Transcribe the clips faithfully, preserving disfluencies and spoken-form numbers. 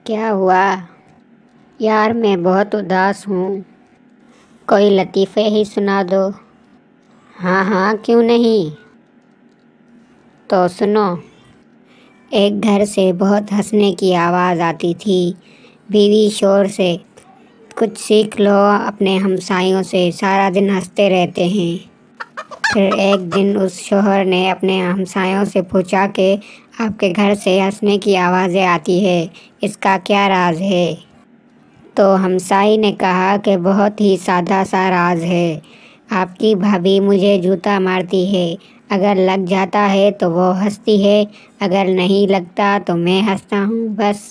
क्या हुआ? यार मैं बहुत उदास हूँ। कोई लतीफ़े ही सुना दो। हाँ हाँ, क्यों नहीं। तो सुनो। एक घर से बहुत हंसने की आवाज़ आती थी। बीवी शोर से, कुछ सीख लो अपने हमसायों से, सारा दिन हंसते रहते हैं। फिर एक दिन उस शोहर ने अपने हमसायों से पूछा कि आपके घर से हंसने की आवाज़ें आती है, इसका क्या राज है? तो हमसाई ने कहा कि बहुत ही सादा सा राज है। आपकी भाभी मुझे जूता मारती है, अगर लग जाता है तो वो हंसती है, अगर नहीं लगता तो मैं हंसता हूँ, बस।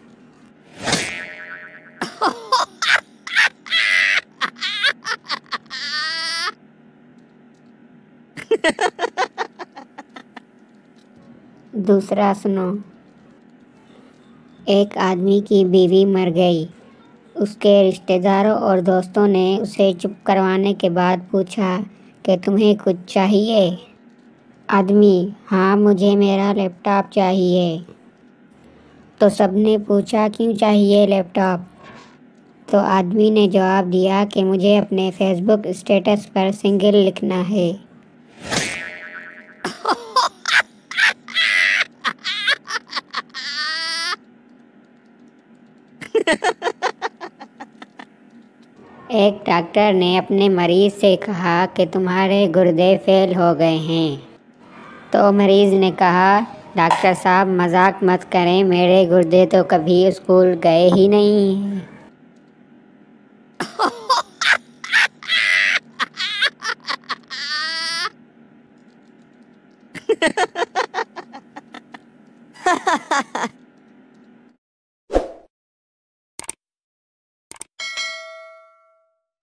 दूसरा सुनो। एक आदमी की बीवी मर गई। उसके रिश्तेदारों और दोस्तों ने उसे चुप करवाने के बाद पूछा कि तुम्हें कुछ चाहिए? आदमी: हाँ, मुझे मेरा लैपटॉप चाहिए। तो सबने पूछा क्यों चाहिए लैपटॉप? तो आदमी ने जवाब दिया कि मुझे अपने फेसबुक स्टेटस पर सिंगल लिखना है। एक डॉक्टर ने अपने मरीज से कहा कि तुम्हारे गुर्दे फेल हो गए हैं। तो मरीज ने कहा, डॉक्टर साहब मजाक मत करें, मेरे गुर्दे तो कभी स्कूल गए ही नहीं हैं।